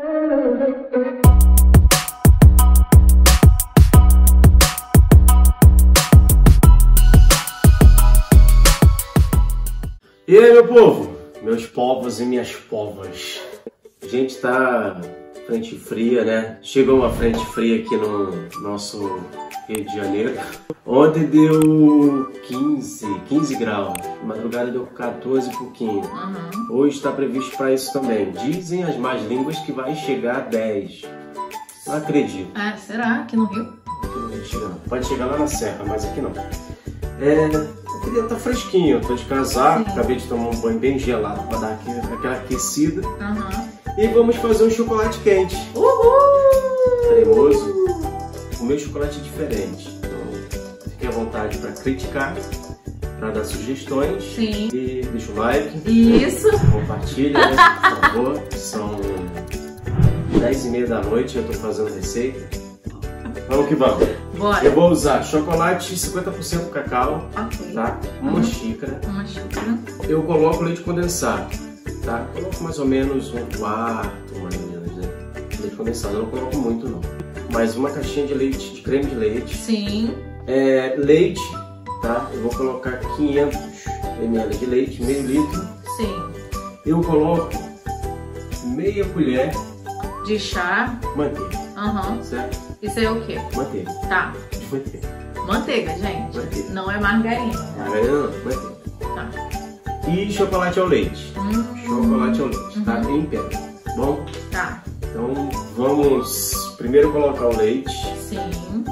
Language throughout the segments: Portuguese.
E aí, meu povo? Meus povos e minhas povas. A gente tá frente fria, né? Chegou uma frente fria aqui no nosso Rio de Janeiro. Ontem deu 15 graus. Madrugada deu 14 e pouquinho. Hoje está previsto para isso também. Dizem as más línguas que vai chegar a 10. Não acredito. Ah, será? Aqui no Rio? Aqui no Rio de Janeiro. Pode chegar lá na Serra, mas aqui não. Eu queria estar fresquinho, eu tô de casaco, acabei de tomar um banho bem gelado para dar aquela aquecida. E vamos fazer um chocolate quente. Cremoso. O meu chocolate é diferente, então fique à vontade para criticar, para dar sugestões. Sim. E deixa o like. Isso. Compartilha, né, por favor. São 10h30 da noite, eu tô fazendo receita. Vamos que vamos. Bora. Eu vou usar chocolate 50% cacau, tá? Uma xícara. Uma xícara. Eu coloco leite condensado, tá? Coloco mais ou menos um quarto, mais ou menos, né? Leite condensado, eu não coloco muito não. Mais uma caixinha de leite, de creme de leite. Sim. Leite, tá? Eu vou colocar 500 ml de leite, meio litro. Sim. Eu coloco meia colher de chá. Manteiga. Certo? Isso é o quê? Manteiga. Tá. De manteiga. Manteiga, gente. Manteiga. Não é margarina. Margarina não, manteiga. Tá. E chocolate ao leite. Chocolate ao leite, tá? Em pedra. Bom? Tá. Então vamos primeiro colocar o leite. Sim.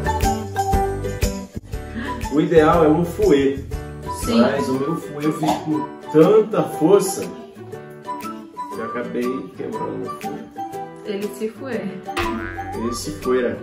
O ideal é um fouet. Sim. Mas o meu fouet eu fiz com tanta força que eu acabei quebrando o fouet. Ele se foi. Ele se foi, né?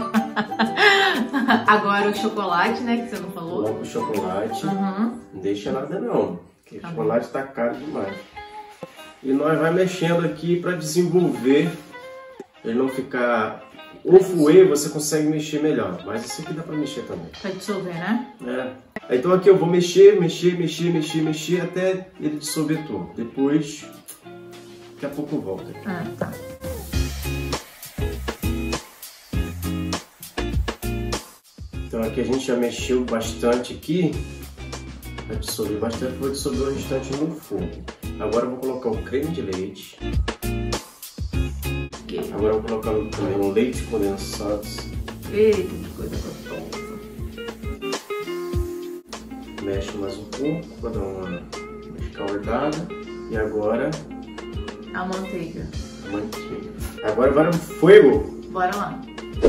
Agora o chocolate, né, que você não falou. Coloca o chocolate. Não deixa nada não, porque o chocolate tá caro demais. E nós vai mexendo aqui para desenvolver, ele não ficar... O fouet você consegue mexer melhor, mas esse aqui dá para mexer também. Pra dissolver, né? Então aqui eu vou mexer até ele dissolver tudo. Depois, daqui a pouco eu volto. Tá. Então aqui a gente já mexeu bastante aqui, vai dissolver bastante, vou dissolver o restante no fogo. Agora eu vou colocar o creme de leite. Agora eu vou colocar também um leite condensado. Eita, que coisa gostosa. Mexe mais um pouco para dar uma escaldada. E agora... a manteiga. A manteiga. Agora vai no fogo. Bora lá.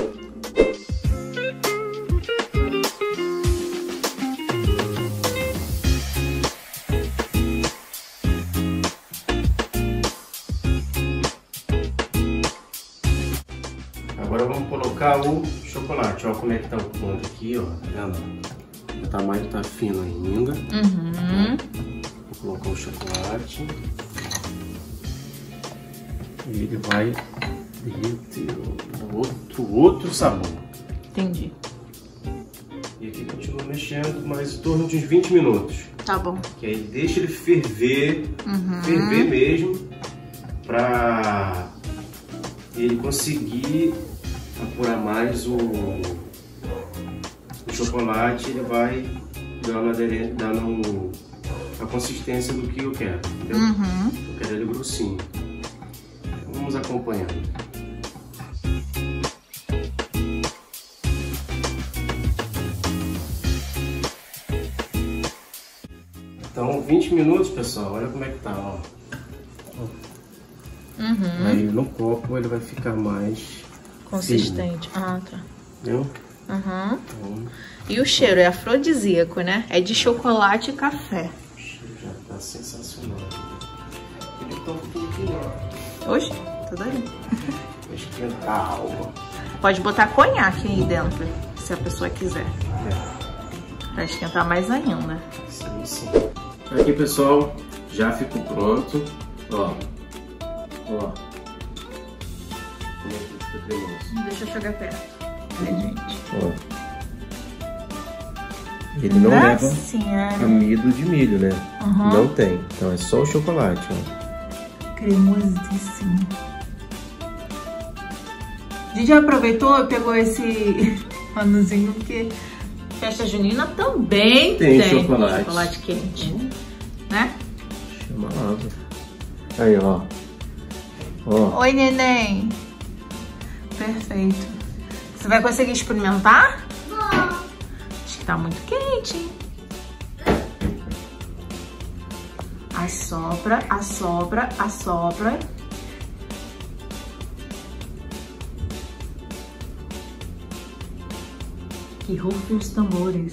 Agora vamos colocar o chocolate. Olha como é que tá o ponto aqui, ó. Tá vendo? O tamanho tá fino ainda. Vou colocar o chocolate. E ele vai derreter outro sabor. Entendi. E aqui continua mexendo mais em torno de uns 20 minutos. Tá bom. Que aí deixa ele ferver, ferver mesmo, pra ele conseguir apurar mais o chocolate. Ele vai dando a consistência do que eu quero, entendeu? Eu quero ele grossinho. Então, vamos acompanhando. Então 20 minutos, pessoal, olha como é que tá, ó. Aí no copo ele vai ficar mais consistente. Tá. Entendeu? Então, e o cheiro é afrodisíaco, né? É de chocolate e café. O cheiro já tá sensacional. Ele tá um pouquinho, ó. Oxe, tudo aí. Vai esquentar a água. Pode botar conhaque aí dentro, se a pessoa quiser. Pra esquentar mais ainda. Sim. Aqui, pessoal, já ficou pronto. Ó. Como é que fica cremoso. Deixa eu chegar perto. Gente. Ó. Ele não leva amido de milho, né? Não tem. Então é só o chocolate, ó. Cremosíssimo. Didi aproveitou e pegou esse panuzinho, porque festa junina também tem chocolate quente, né? Chama asa. Aí, ó. Oi, neném. Perfeito. Você vai conseguir experimentar? Acho que tá muito quente, hein? Assopra, assopra, assopra. Que rufem os tambores.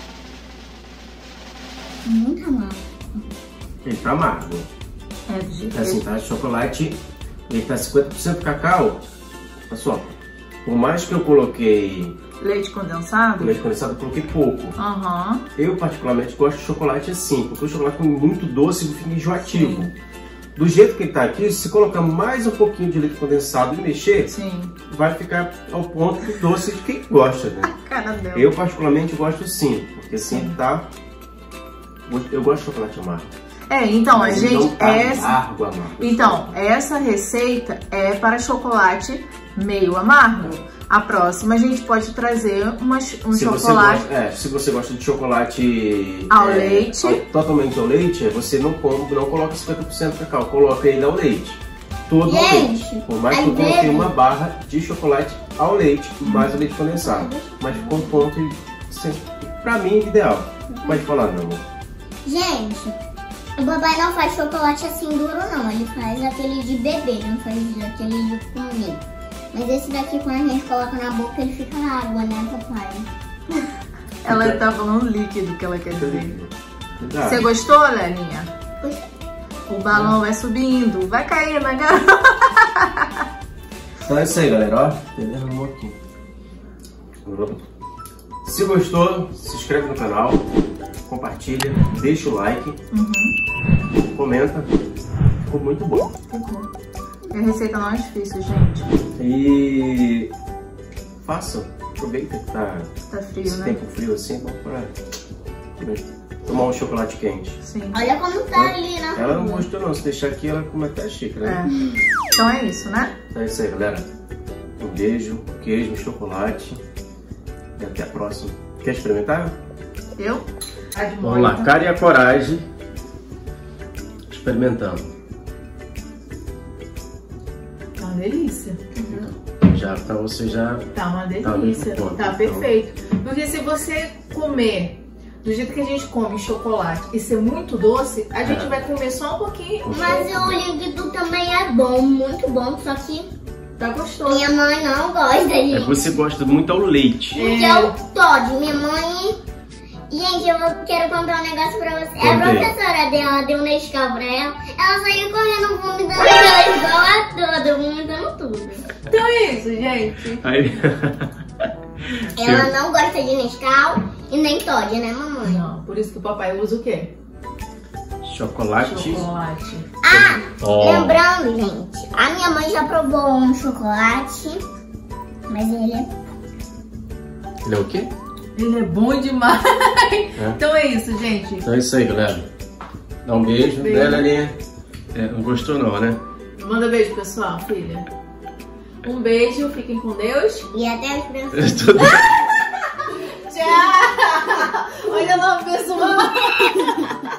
Muito amargo. Ele tá amargo. É do jeito Assim, tá? Chocolate, ele tá 50% cacau. Olha só. Por mais que eu coloquei leite condensado? leite condensado, eu coloquei pouco. Aham. Eu particularmente gosto de chocolate assim, porque o chocolate é muito doce e fica enjoativo. Sim. Do jeito que ele tá aqui, se colocar mais um pouquinho de leite condensado e mexer, Sim. vai ficar ao ponto do doce de quem gosta, né? Cara dela. Eu particularmente gosto assim, porque assim Sim. tá... Eu gosto de chocolate amargo. Então, Mas ele gente, não tá amargo. Então, essa receita é para chocolate meio amargo. A próxima a gente pode trazer chocolate... Se você gosta de chocolate... ao leite. Totalmente ao leite, você não coloca 50% de cacau, coloca ele ao leite. Todo ao leite. Por mais que eu coloquei uma barra de chocolate ao leite, mais o leite condensado. Mas ficou um ponto, pra mim, ideal. Pode falar, meu amor. Gente, o papai não faz chocolate assim duro, não. Ele faz aquele de bebê, não faz aquele de comer. Mas esse daqui, quando a gente coloca na boca, ele fica água, né, papai? Ela tá falando líquido, que ela quer dizer. Verdade. Você gostou, Lelinha? Gostei. O balão vai subindo, vai cair na garrafa. Então é isso aí, galera. Ó, derramou aqui. Se gostou, se inscreve no canal, compartilha, deixa o like, comenta. Ficou muito bom. Ficou. E a receita não é difícil, gente. E faça, aproveita que tá frio, esse né? tempo frio assim, vamos pra tomar um chocolate quente. Sim. Olha como tá ali na Ela não rua. gostou não, se deixar aqui ela come até a xícara, né? Então é isso, né? Então é isso aí, galera. Um beijo, queijo, chocolate e até a próxima. Quer experimentar? Eu? Vamos lá, cara e a coragem experimentando. Tá uma delícia. Já pra você já... Tá uma Tá delícia. muito bom, Tá então. perfeito. Porque se você comer do jeito que a gente come chocolate e ser muito doce, a gente vai comer só um pouquinho. Mas o líquido também é bom, muito bom, só que Tá gostoso. minha mãe não gosta, gente. Você gosta muito ao leite. Porque eu Todd, minha mãe... Gente, eu quero contar um negócio pra você. A professora dela deu um Nescau pra ela. Ela saiu correndo, vomitando ela igual a toda, vomitando tudo. Então é isso, gente. Aí... Ela não gosta de Nescau e nem Todd, né, mamãe? Não, por isso que o papai usa o quê? Chocolate. Chocolate. Ah, Ó. lembrando, gente, a minha mãe já provou um chocolate, mas ele Ele é o quê? Ele é bom demais. Então é isso, gente. Então é isso aí, galera. Dá um beijo. Beijo. Né, Lelinha? Não gostou não, né? Manda beijo, pessoal, filha. Um beijo, fiquem com Deus. e até as crianças. Tchau! Olha lá, pessoal.